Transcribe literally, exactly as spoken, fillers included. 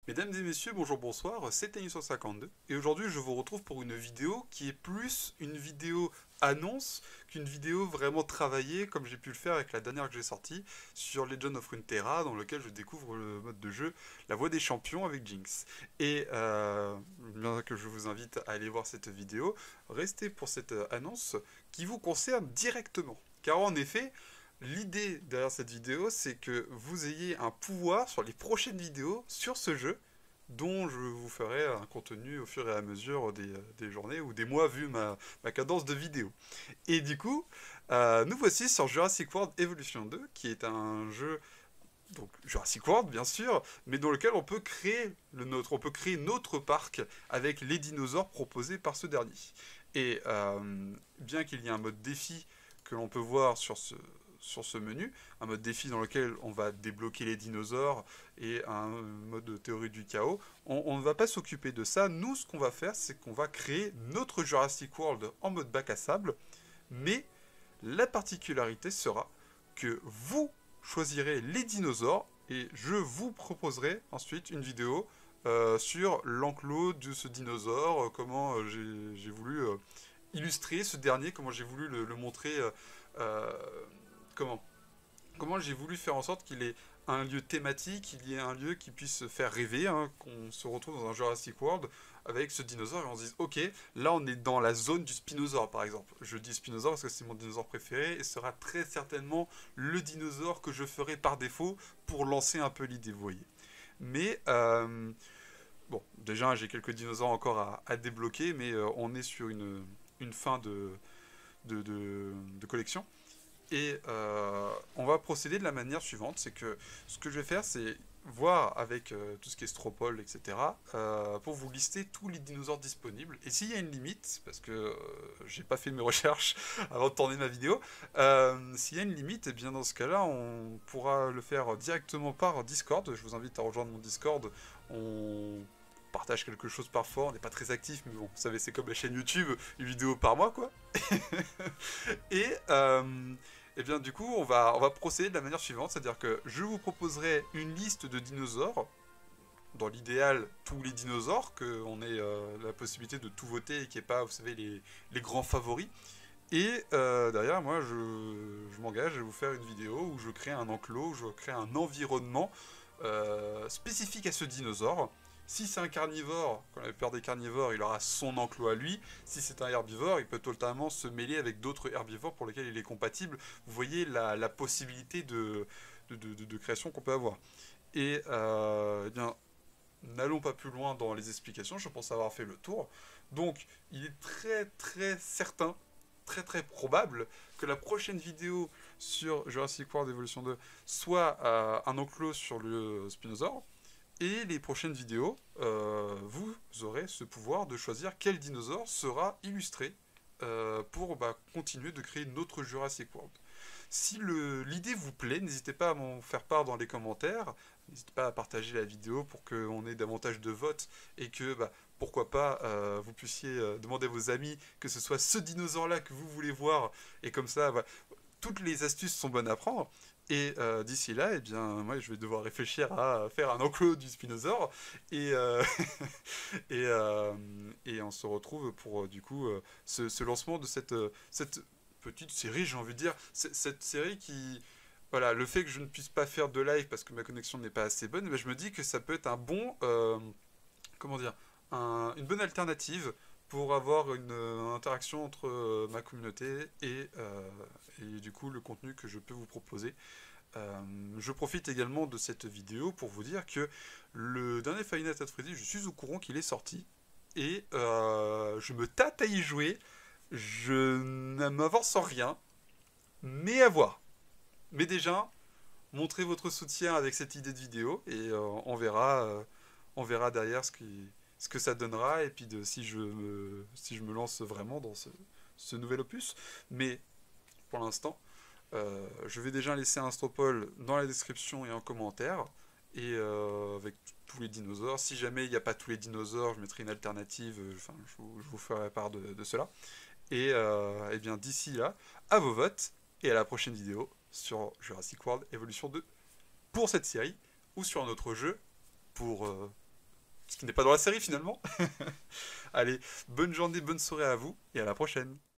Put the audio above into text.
Mesdames et messieurs, bonjour, bonsoir, c'est Tennis cent cinquante-deux et aujourd'hui je vous retrouve pour une vidéo qui est plus une vidéo annonce qu'une vidéo vraiment travaillée comme j'ai pu le faire avec la dernière que j'ai sortie sur Legend of Runeterra dans lequel je découvre le mode de jeu La Voix des Champions avec Jinx. Et euh, bien que je vous invite à aller voir cette vidéo, restez pour cette annonce qui vous concerne directement. Car en effet, l'idée derrière cette vidéo, c'est que vous ayez un pouvoir sur les prochaines vidéos sur ce jeu, dont je vous ferai un contenu au fur et à mesure des, des journées ou des mois vu ma, ma cadence de vidéo. Et du coup, euh, nous voici sur Jurassic World Evolution deux, qui est un jeu, donc Jurassic World bien sûr, mais dans lequel on peut créer le nôtre, on peut créer notre parc avec les dinosaures proposés par ce dernier. Et euh, bien qu'il y ait un mode défi que l'on peut voir sur ce, sur ce menu, un mode défi dans lequel on va débloquer les dinosaures et un mode théorie du chaos, on, on ne va pas s'occuper de ça. Nous, ce qu'on va faire, c'est qu'on va créer notre Jurassic World en mode bac à sable, mais la particularité sera que vous choisirez les dinosaures et je vous proposerai ensuite une vidéo euh, sur l'enclos de ce dinosaure, euh, comment euh, j'ai voulu euh, illustrer ce dernier, comment j'ai voulu le, le montrer, euh, euh, comment, comment j'ai voulu faire en sorte qu'il ait un lieu thématique, qu'il y ait un lieu qui puisse faire rêver, hein, qu'on se retrouve dans un Jurassic World avec ce dinosaure et on se dise ok, là on est dans la zone du Spinosaure par exemple. Je dis Spinosaure parce que c'est mon dinosaure préféré et sera très certainement le dinosaure que je ferai par défaut pour lancer un peu l'idée, vous voyez. Mais euh, bon, déjà j'ai quelques dinosaures encore à, à débloquer, mais euh, on est sur une, une fin de, de, de, de collection. Et euh, on va procéder de la manière suivante, c'est que ce que je vais faire, c'est voir avec euh, tout ce qui est Stropole, et cetera, euh, pour vous lister tous les dinosaures disponibles. Et s'il y a une limite, parce que euh, j'ai pas fait mes recherches avant de tourner ma vidéo, euh, s'il y a une limite, et bien dans ce cas-là, on pourra le faire directement par Discord. Je vous invite à rejoindre mon Discord. On partage quelque chose parfois, on n'est pas très actif, mais bon, vous savez, c'est comme la chaîne YouTube, une vidéo par mois, quoi. Et... Euh, et bien du coup, on va, on va procéder de la manière suivante, c'est-à-dire que je vous proposerai une liste de dinosaures, dans l'idéal tous les dinosaures, qu'on ait euh, la possibilité de tout voter et qu'il n'y ait pas, vous savez, les, les grands favoris. Et euh, derrière, moi, je, je m'engage à vous faire une vidéo où je crée un enclos, où je crée un environnement euh, spécifique à ce dinosaure. Si c'est un carnivore, quand on a peur des carnivores, il aura son enclos à lui. Si c'est un herbivore, il peut totalement se mêler avec d'autres herbivores pour lesquels il est compatible. Vous voyez la, la possibilité de, de, de, de création qu'on peut avoir. Et euh, eh bien, n'allons pas plus loin dans les explications, je pense avoir fait le tour. Donc, il est très très certain, très très probable que la prochaine vidéo sur Jurassic World Evolution deux soit euh, un enclos sur le Spinosaure. Et les prochaines vidéos, euh, vous aurez ce pouvoir de choisir quel dinosaure sera illustré euh, pour bah, continuer de créer notre Jurassic World. Si l'idée vous plaît, n'hésitez pas à m'en faire part dans les commentaires. N'hésitez pas à partager la vidéo pour qu'on ait davantage de votes et que, bah, pourquoi pas, euh, vous puissiez euh, demander à vos amis que ce soit ce dinosaure-là que vous voulez voir. Et comme ça, bah, toutes les astuces sont bonnes à prendre. Et euh, d'ici là, eh bien, moi, je vais devoir réfléchir à faire un enclos du Spinosaure. Et, euh, et, euh, et on se retrouve pour, euh, du coup, euh, ce, ce lancement de cette, euh, cette petite série, j'ai envie de dire. Cette série qui... Voilà, le fait que je ne puisse pas faire de live parce que ma connexion n'est pas assez bonne, eh bien, je me dis que ça peut être un bon... Euh, comment dire un, une bonne alternative pour avoir une euh, interaction entre euh, ma communauté et, euh, et du coup le contenu que je peux vous proposer. Euh, je profite également de cette vidéo pour vous dire que le dernier Five Nights at Freddy, je suis au courant qu'il est sorti et euh, je me tâte à y jouer. Je ne m'avance en rien, mais à voir. Mais déjà, montrez votre soutien avec cette idée de vidéo et euh, on verra, euh, on verra derrière ce qui, ce que ça donnera et puis de si je me, si je me lance vraiment dans ce, ce nouvel opus. Mais pour l'instant, euh, je vais déjà laisser un stropole dans la description et en commentaire et euh, avec tous les dinosaures. Si jamais il n'y a pas tous les dinosaures, je mettrai une alternative. Enfin, je vous, je vous ferai part de, de cela. Et, euh, et bien d'ici là, à vos votes et à la prochaine vidéo sur Jurassic World Evolution deux pour cette série ou sur un autre jeu pour euh, qui n'est pas dans la série finalement. Allez, bonne journée, bonne soirée à vous, et à la prochaine.